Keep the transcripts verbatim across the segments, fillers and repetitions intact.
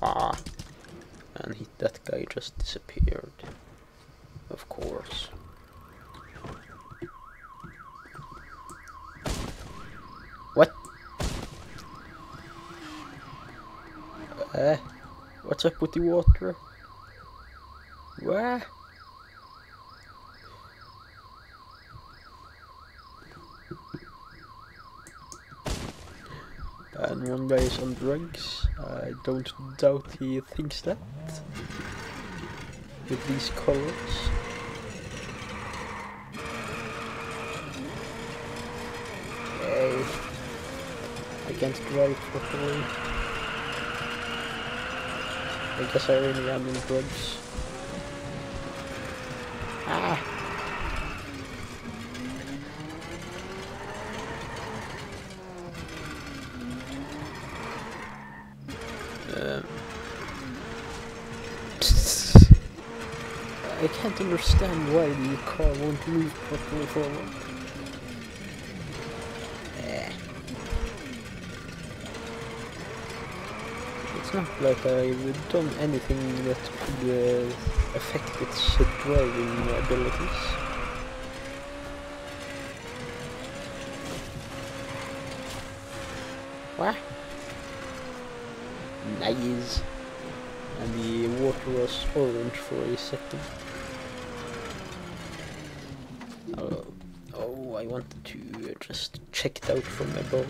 Ah, and he, that guy just disappeared. Of course. What? Uh, what's up with the water? What? And one guy is on drugs. I don't doubt he thinks that. With these colors. Okay. I can't drive properly. I guess I really am in drugs. Ah! Um. I can't understand why the car won't move properly forward. Eh. It's not like I've done anything that could uh, affect its uh, driving abilities. What? Nice. And the water was orange for a second. Oh, oh, I wanted to just check it out from above.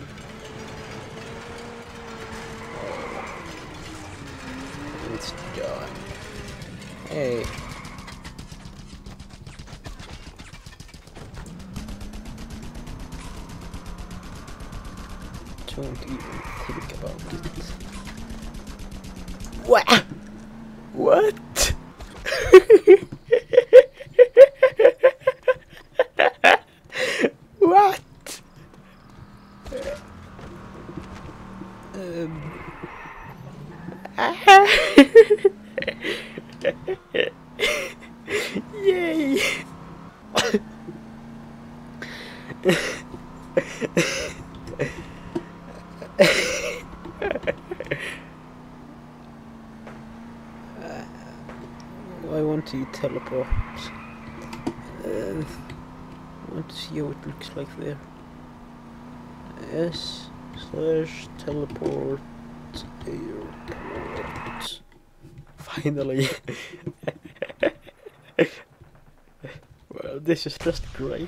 Oh, it's done. Hey. Don't even think about it. What? What? What? Um. Yay! I want to teleport. Uh, I want to see how it looks like there. S slash teleport airport. Finally. Well, this is just great.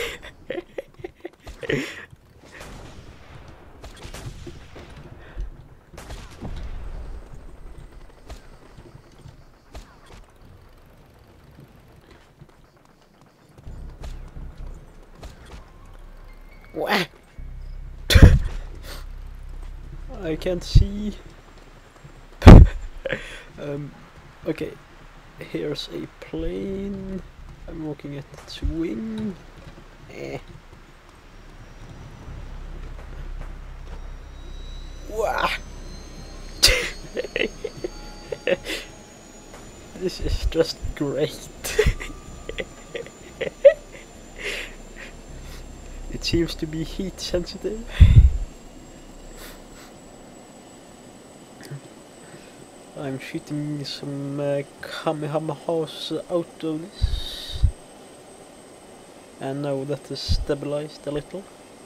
What? I can't see. um, okay, here's a plane. I'm looking at its wing. Eh. Wow. This is just great. It seems to be heat sensitive. I'm shooting some uh, Kamehamehas out of this. And now that is stabilized a little.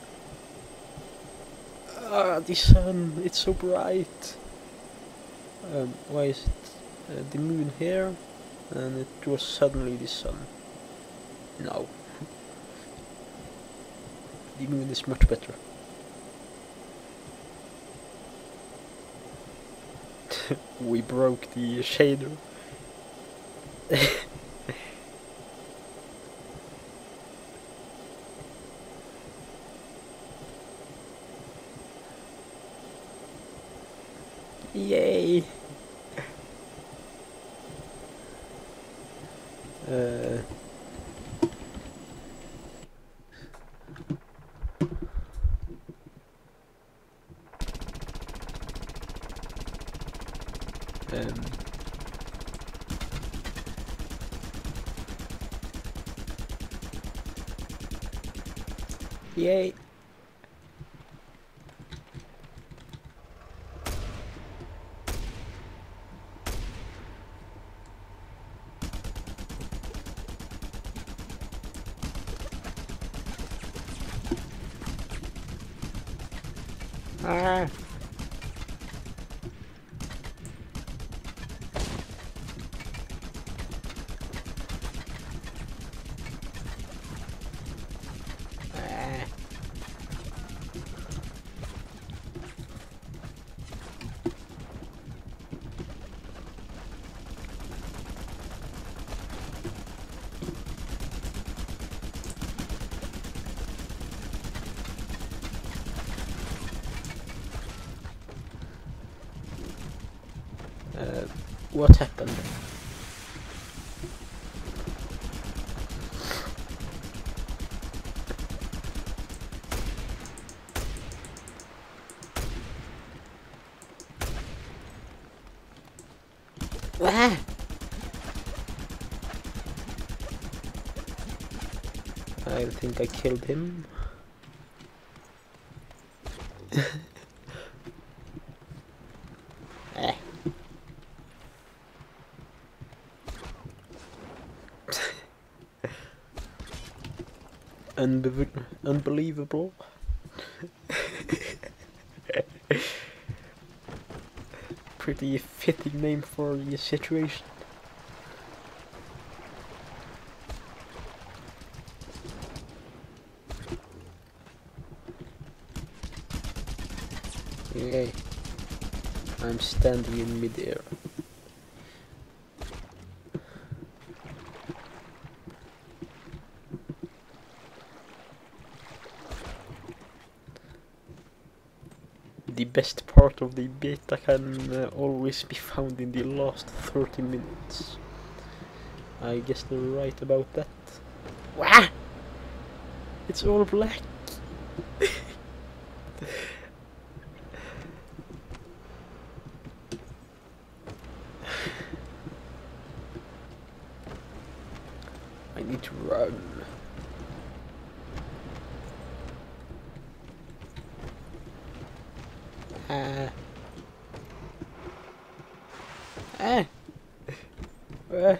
Ah, the sun, it's so bright. Um, why is it uh, the moon here? And it was suddenly the sun. No. The moon is much better. We broke the shader. Yay! Uh, um, yay! Ah. Ah. Uh, what happened? Ah! I think I killed him. Ah. Unbe unbelievable. Pretty fitting name for the situation. Yay. I'm standing in midair. The best part of the beta can uh, always be found in the last thirty minutes. I guess they're right about that. Wah! It's all black! I need to run. Ah. Ah. Ah.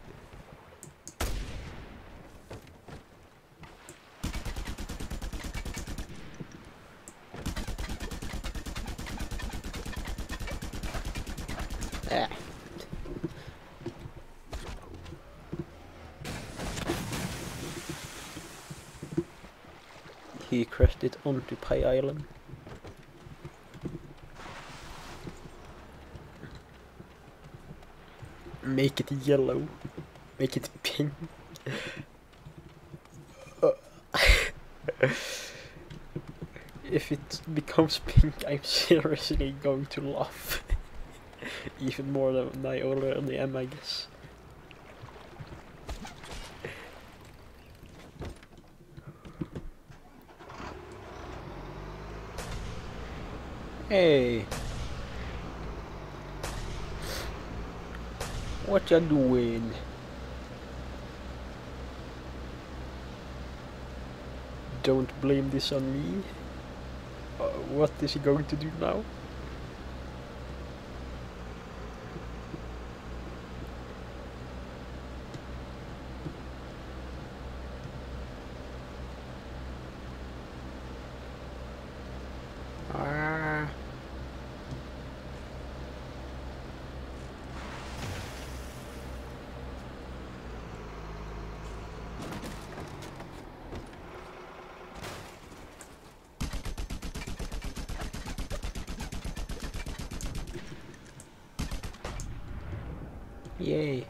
Ah. He crashed it onto Pie Island. Make it yellow. Make it pink. If it becomes pink, I'm seriously going to laugh. Even more than I already am, I guess. Hey. What you doing? Don't blame this on me. Uh, what is he going to do now? Ah. Yay.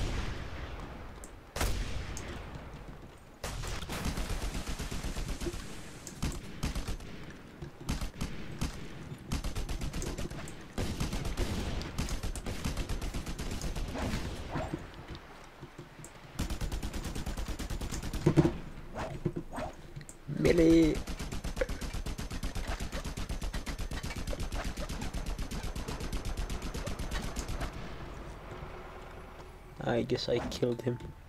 Melee. I guess I killed him.